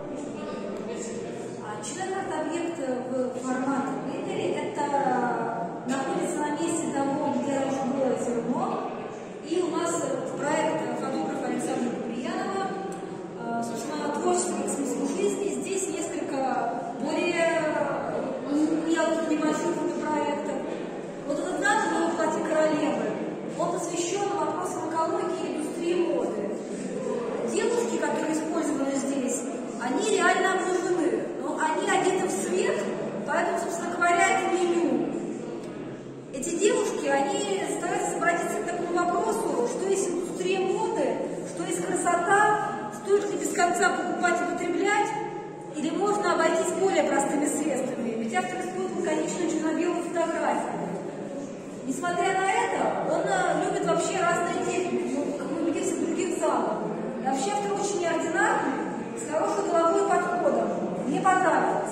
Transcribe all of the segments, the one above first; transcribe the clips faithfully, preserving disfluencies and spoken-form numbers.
Член-арт-объект в формате принтере — это находится на месте того, где раньше было зерно. И у нас проект фотографа Александра Куприянова, собственно, творческий смысл жизни. Здесь несколько более мелких, небольших фотопроектов. Вот этот надо на платье королевы, он посвящен вопросам экологии и индустрии моды. Девушки, которые использованы здесь, они реально обнажены, но они одеты в свет, поэтому, собственно говоря, это меню. Эти девушки, они стараются обратиться к такому вопросу, что есть индустрия моды, что есть красота, стоит ли без конца покупать и потреблять, или можно обойтись более простыми средствами. Ведь автор использует лаконичную черно-белую фотографию. Несмотря на это, он любит вообще разные техники, ну, как мы убедились в других залах. И вообще автор очень неординарный, с хорошей головой и подходом. Мне понравилось.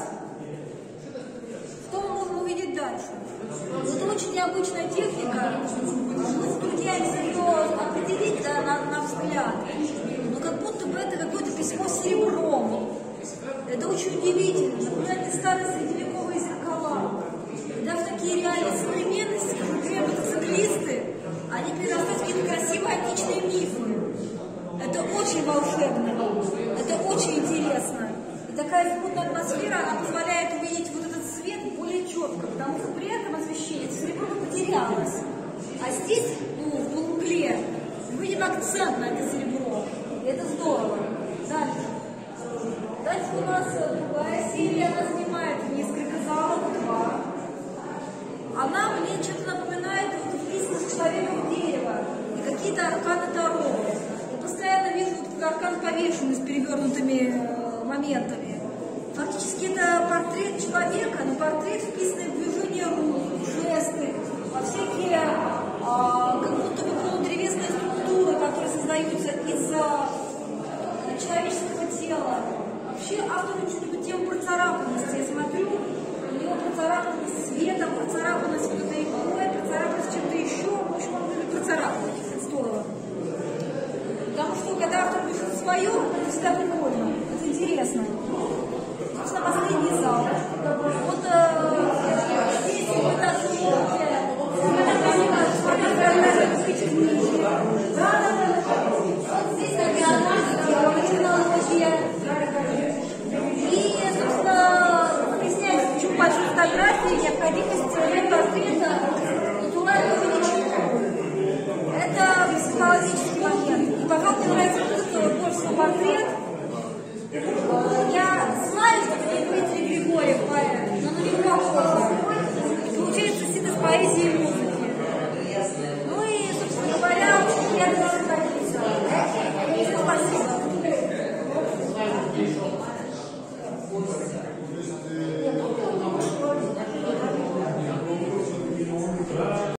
Что мы можем увидеть дальше? Это очень необычная техника. Мы затрудняемся ее определить, да, на, на взгляд. Но как будто бы это какое-то письмо серебром. Это очень удивительно. Например, старые средневековые зеркала. Да, в такие реалии современности, как, например, мотоциклисты, они перерастают в какие-то красивые античные мифы. Это очень волшебно, это очень интересно. И такая смутная атмосфера, она позволяет увидеть вот этот свет более четко, потому что при этом освещение серебро потерялось. А здесь, ну, в полумгле, мы видим акцент на это серебро. И это здорово. Дальше. Дальше у нас другая серия, она занимает несколько залов, два. Она мне что-то напоминает вот вписанность человека в дерево и какие-то арканы Таро. Я постоянно вижу вот аркан повешенный с перевернутыми э, моментами. Фактически это портрет человека, но портрет, вписанный в движение рук, жесты, во всякие э, как будто бы полудревесные структуры, которые создаются из э, человеческого тела. Вообще автор очень любит тему процарапанности. Я смотрю, у него процарапанность светом, процарапанность вот этой иконой, процарапанность чем-то еще. В общем, он любит процарапанность. Это здорово. Потому что, когда автор пишет свое, это всегда